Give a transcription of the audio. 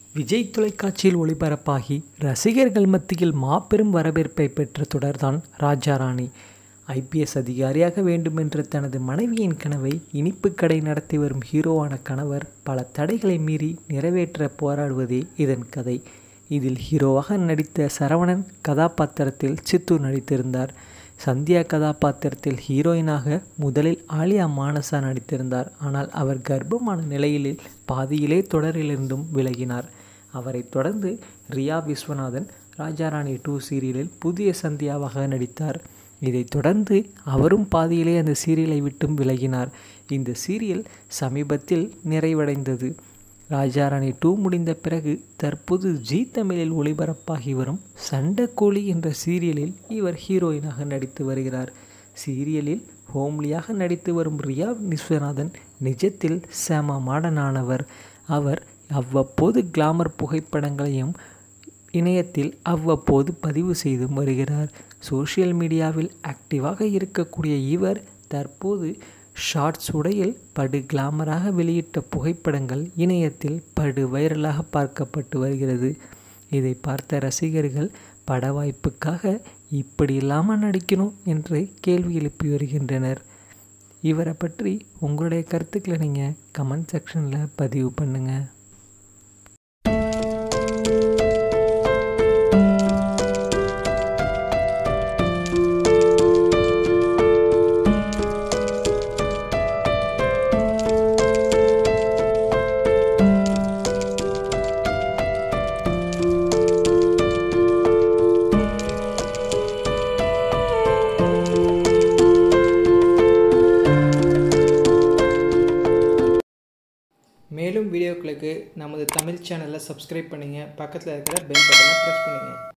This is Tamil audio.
விஜய் தொலைக்காட்சியில் ஒளிபரப்பாகி ரசிகர்கள் மத்தியில் மாபெரும் வரவேற்பை பெற்ற தொடர்தான் ராஜா ராணி. ஐபிஎஸ் அதிகாரியாக வேண்டுமென்ற தனது மனைவியின் கனவை இனிப்பு கடை நடத்தி வரும் ஹீரோவான கணவர் பல தடைகளை மீறி நிறைவேற்ற போராடுவதே இதன் கதை. இதில் ஹீரோவாக நடித்த சரவணன் கதாபாத்திரத்தில் சித்தூர் நடித்திருந்தார். சந்தியா கதாபாத்திரத்தில் ஹீரோயினாக முதலில் ஆலியா மானசா நடித்திருந்தார். ஆனால் அவர் கர்ப்பமான நிலையில் பாதியிலே தொடரிலிருந்தும் விலகினார். அவரை தொடர்ந்து ரியா விஸ்வநாதன் ராஜா ராணி 2 சீரியலில் புதிய சந்தியாவாக நடித்தார். இதைத் தொடர்ந்து அவரும் பாதியிலே அந்த சீரியலை விட்டும் விலகினார். இந்த சீரியல் சமீபத்தில் நிறைவடைந்தது. ராஜா ராணி 2 முடிந்த பிறகு தற்போது ஜீ தமிழில் ஒளிபரப்பாகி வரும் சண்டைக்கோழி என்ற சீரியலில் இவர் ஹீரோயினாக நடித்து வருகிறார். சீரியலில் ஹோம்லியாக நடித்து வரும் ரியா விஸ்வநாதன் நிஜத்தில் செம மாடனானவர். அவர் அவ்வப்போது கிளாமர் புகைப்படங்களையும் இணையத்தில் அவ்வப்போது பதிவு செய்து வருகிறார். சோஷியல் மீடியாவில் ஆக்டிவாக இருக்கக்கூடிய இவர் தற்போது ஷார்ட்ஸ் உடையில் படு கிளாமராக வெளியிட்ட புகைப்படங்கள் இணையத்தில் படு வைரலாக பார்க்கப்பட்டு வருகிறது. இதை பார்த்த ரசிகர்கள் பட வாய்ப்புக்காக இப்படி இல்லாமல் நடிக்கணும் என்று கேள்வி எழுப்பி வருகின்றனர். இவரை பற்றி உங்களுடைய கருத்துக்களை நீங்கள் கமெண்ட் செக்ஷனில் பதிவு பண்ணுங்கள். மேலும் வீடியோக்களுக்கு நமது தமிழ் சேனலை சப்ஸ்கிரைப் பண்ணுங்கள். பக்கத்தில் இருக்கிற பெல் பட்டனை ப்ரெஸ் பண்ணுங்கள்.